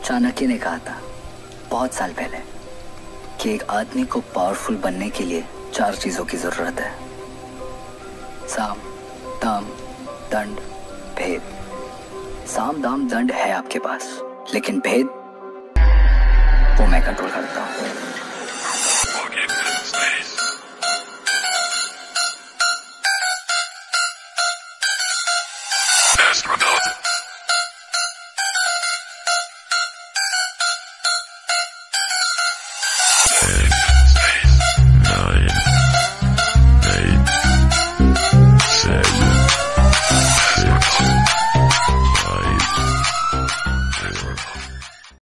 चाणक्य ने कहा था बहुत साल पहले कि एक आदमी को पावरफुल बनने के लिए 4 चीजों की जरूरत है। साम, दाम, दंड, भेद। साम, दाम, दंड है आपके पास, लेकिन भेद वो मैं कंट्रोल करता हूँ। Astronaut.